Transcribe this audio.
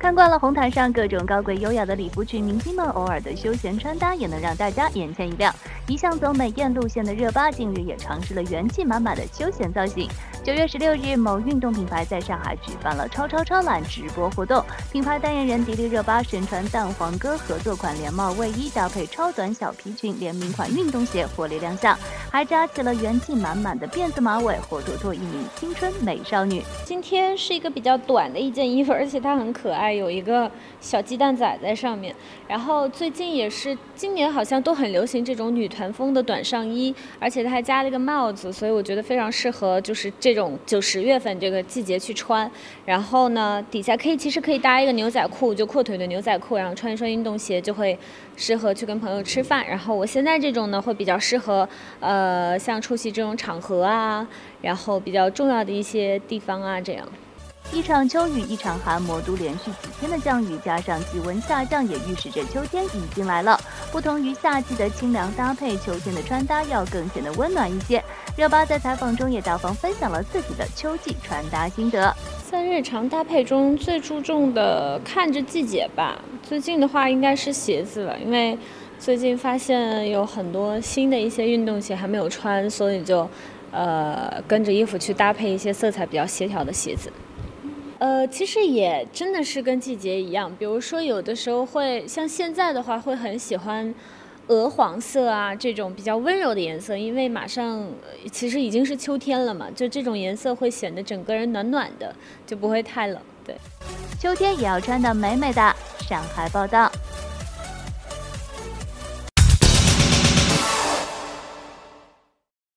看惯了红毯上各种高贵优雅的礼服裙，明星们偶尔的休闲穿搭也能让大家眼前一亮。一向走美艳路线的热巴，近日也尝试了元气满满的休闲造型。9月16日，某运动品牌在上海举办了超懒直播活动，品牌代言人迪丽热巴身穿蛋黄哥合作款连帽卫衣，搭配超短小皮裙联名款运动鞋活力亮相，还扎起了元气满满的辫子马尾，活脱脱一名青春美少女。 今天是一个比较短的一件衣服，而且它很可爱，有一个小鸡蛋仔在上面。然后最近也是今年好像都很流行这种女团风的短上衣，而且它还加了一个帽子，所以我觉得非常适合就是这种9、10月份这个季节去穿。然后呢，底下其实可以搭一个牛仔裤，就阔腿的牛仔裤，然后穿一双运动鞋，就会适合去跟朋友吃饭。然后我现在这种呢，会比较适合像出席这种场合啊，然后比较重要的一些地方啊，这样。 一场秋雨一场寒，魔都连续几天的降雨，加上气温下降，也预示着秋天已经来了。不同于夏季的清凉搭配，秋天的穿搭要更显得温暖一些。热巴在采访中也大方分享了自己的秋季穿搭心得。 在日常搭配中最注重的看着季节吧，最近的话应该是鞋子了，因为最近发现有很多新的一些运动鞋还没有穿，所以就跟着衣服去搭配一些色彩比较协调的鞋子。其实也真的是跟季节一样，比如说有的时候会像现在的话会很喜欢鹅黄色啊这种比较温柔的颜色，因为马上其实已经是秋天了嘛，就这种颜色会显得整个人暖暖的，就不会太冷。对， 秋天也要穿得美美的。上海报道。